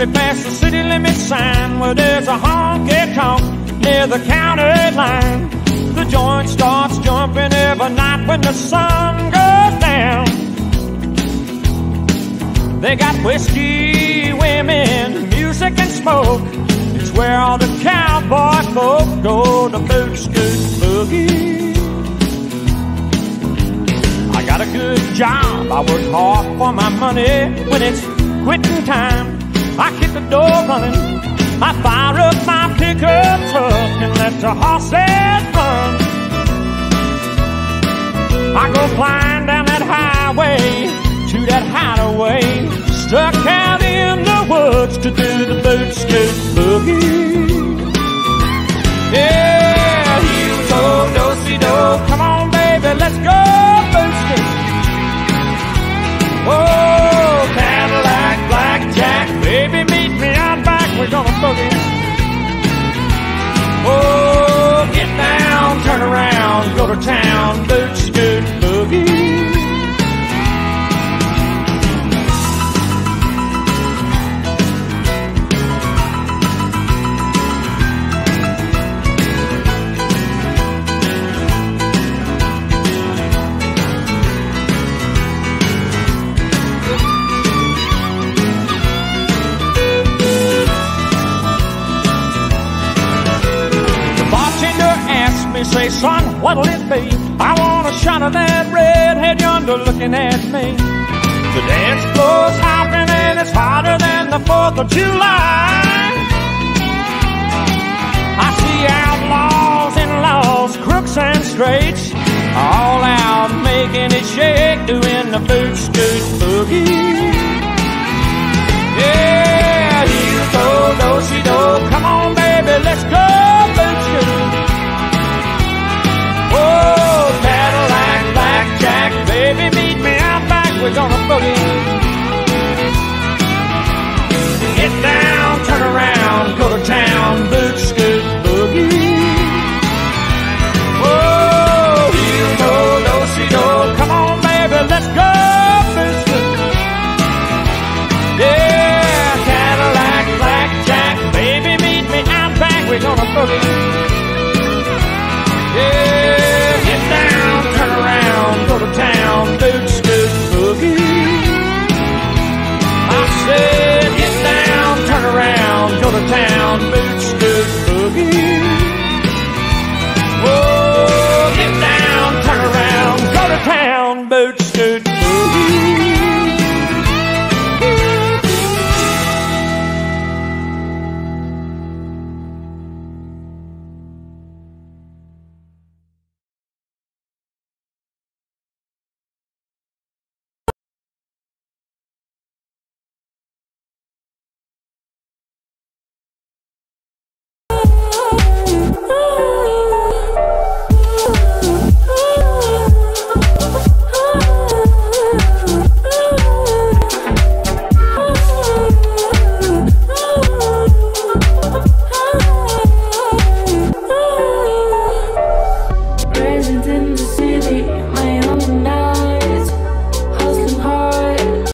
me past the city limit sign where there's a honky tonk near the county line. The joint starts jumping every night when the sun goes down. They got whiskey, women, music and smoke. It's where all the cowboy folk go to boot, scoot, boogie. I got a good job, I work hard for my money. When it's quittin' time, I kick the door running. I fire up my pickup truck and let the horses run. I go flying down that highway to that hideaway, stuck out in the woods to do the boot, scoot, boogie. Yeah, you go, do-si-do, come on baby, let's go boot, scoot. Oh, Cadillac, blackjack, baby, meet me out back, we're gonna boogie. Oh, get down, turn around, go to town, boot, scoot, boogie. Say, son, what'll it be? I want a shot of that redhead yonder looking at me. The dance floor's hopping and it's hotter than the 4th of July. I see outlaws and laws, crooks and straights, all out making it shake, doing the boot, scoot, boogie. Yeah, you go, do-si-do, come on baby, let's go, boot, scoot. Oh, Cadillac, blackjack, baby, meet me out back, we're gonna boogie. Get down, turn around, go to town, boot, scoot, boogie. Oh, you go, do-si-do, come on, baby, let's go, boot, scoot. Yeah, Cadillac, blackjack, baby, meet me out back, we're gonna boogie. Yeah, get down, turn around, go to town, boot, scoot, boogie. I said, get down, turn around, go to town, boot, scoot, boogie. Oh, get down, turn around, go to town, boot, scoot, boogie. Oh,